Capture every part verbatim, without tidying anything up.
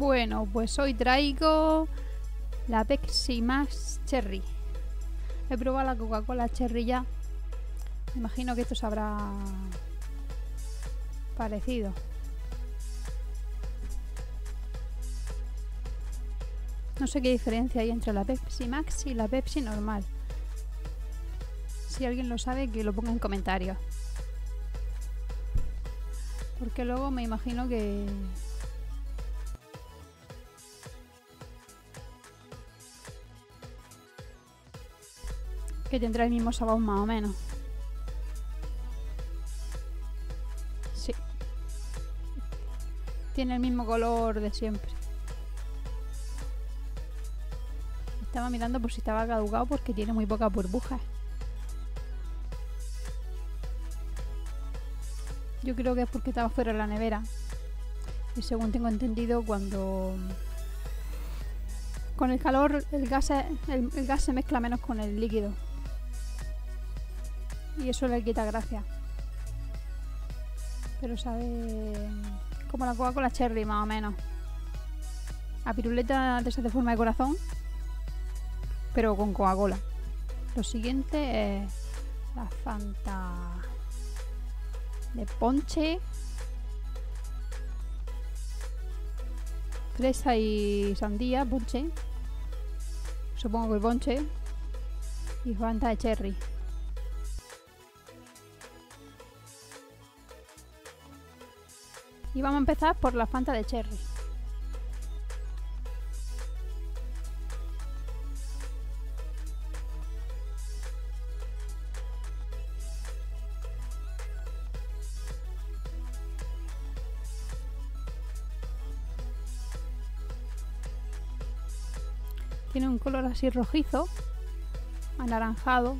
Bueno, pues hoy traigo la Pepsi Max Cherry. He probado la Coca-Cola Cherry ya. Me imagino que esto se habrá parecido. No sé qué diferencia hay entre la Pepsi Max y la Pepsi normal. Si alguien lo sabe, que lo ponga en comentarios. Porque luego me imagino que... que tendrá el mismo sabor más o menos. Sí. Tiene el mismo color de siempre. Estaba mirando por si estaba caducado porque tiene muy pocas burbujas. Yo creo que es porque estaba fuera de la nevera. Y según tengo entendido, cuando... con el calor el gas, es, el, el gas se mezcla menos con el líquido. Y eso le quita gracia. Pero sabe... como la Coca-Cola Cherry, más o menos. A piruleta de esa de forma de corazón, pero con Coca-Cola. Lo siguiente es la Fanta de ponche, fresa y sandía, ponche, supongo que ponche, y Fanta de cherry. Y vamos a empezar por la Fanta de cherry. Tiene un color así rojizo, anaranjado.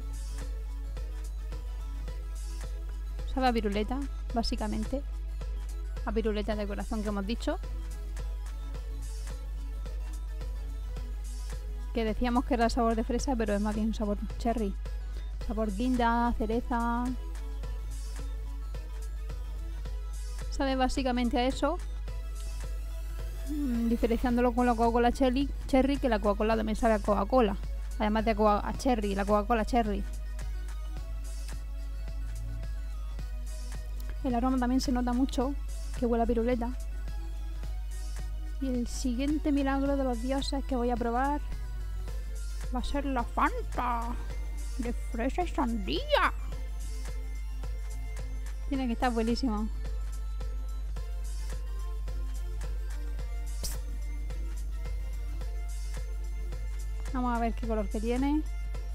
Sabe a piruleta, básicamente. A piruleta de corazón que hemos dicho. Que decíamos que era sabor de fresa, pero es más bien sabor cherry. Sabor guinda, cereza. Sabe básicamente a eso. Diferenciándolo con la Coca-Cola Cherry, cherry, que la Coca-Cola también sabe a Coca-Cola. Además de a, a Cherry, la Coca-Cola Cherry. El aroma también se nota mucho, que huele a piruleta. Y el siguiente milagro de los dioses que voy a probar va a ser la Fanta de fresa y sandía. Tiene que estar buenísimo. Vamos a ver qué color que tiene.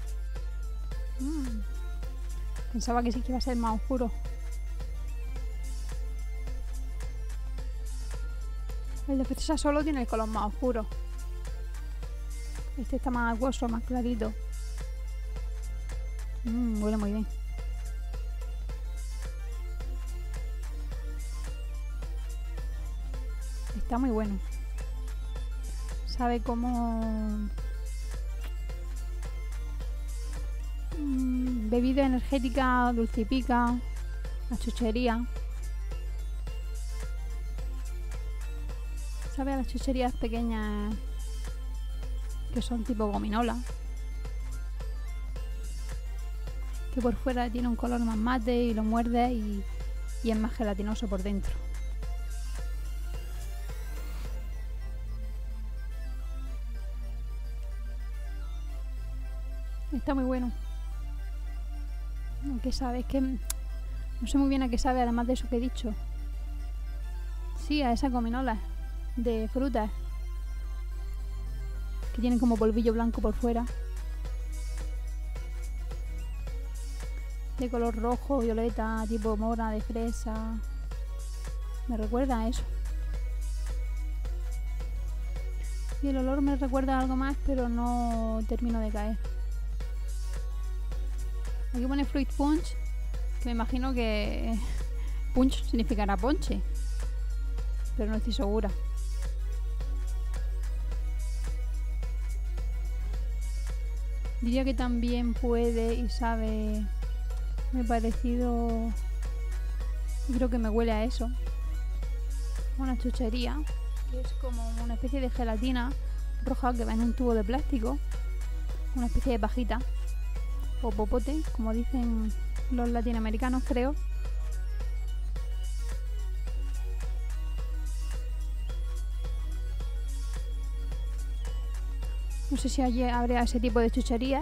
Mm. Pensaba que sí que iba a ser más oscuro. El de fresa solo tiene el color más oscuro. Este está más acuoso, más clarito. Mm, huele muy bien. Está muy bueno. Sabe como... bebida energética, dulcipica, la chuchería. Sabe a las chucherías pequeñas que son tipo gominola. Que por fuera tiene un color más mate y lo muerde y, y es más gelatinoso por dentro. Está muy bueno. ¿Qué sabe? Es que no sé muy bien a qué sabe, además de eso que he dicho. Sí, a esas gominolas de frutas que tienen como polvillo blanco por fuera, de color rojo, violeta, tipo mora, de fresa. Me recuerda a eso. Y el olor me recuerda a algo más, pero no termino de caer. Aquí pone Fruit Punch, que me imagino que punch significará ponche, pero no estoy segura. Diría que también puede y sabe muy parecido. Creo que me huele a eso. Una chuchería. que es como una especie de gelatina roja que va en un tubo de plástico, una especie de pajita o popote, como dicen los latinoamericanos, creo. No sé si allí habría ese tipo de chucherías.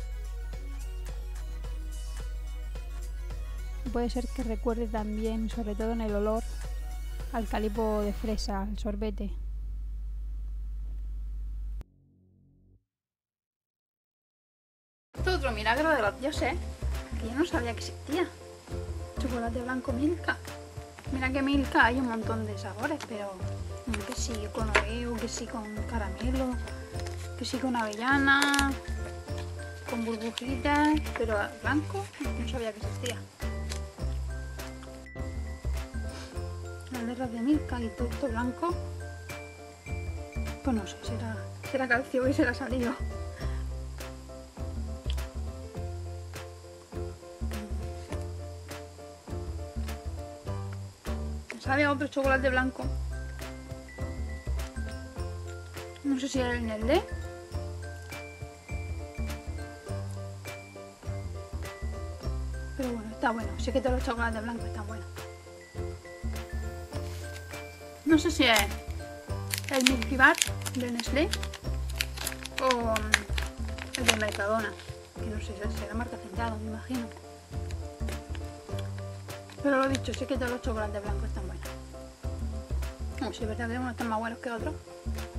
Puede ser que recuerde también, sobre todo en el olor, al calipo de fresa, al sorbete. Esto es otro milagro de los dioses, que yo no sabía que existía. Chocolate blanco Milka. Mira que Milka hay un montón de sabores, pero que sí con oreo, que sí con caramelo, que sí con avellana, con burbujitas, pero blanco no sabía que existía. Las letras de Milka y todo esto blanco, pues no sé, será, será calcio y será salido. ¿Sabe a otro chocolate blanco? No sé si era el Nestlé. Pero bueno, está bueno. Sé que todos los chocolates blancos están buenos. No sé si es el Milky Bar de Nestlé o el de Mercadona, que no sé si será marca Centrado, me imagino. Pero lo dicho, sé que todos los chocolates blancos están buenos. No, si es verdad que unos están más buenos que otros.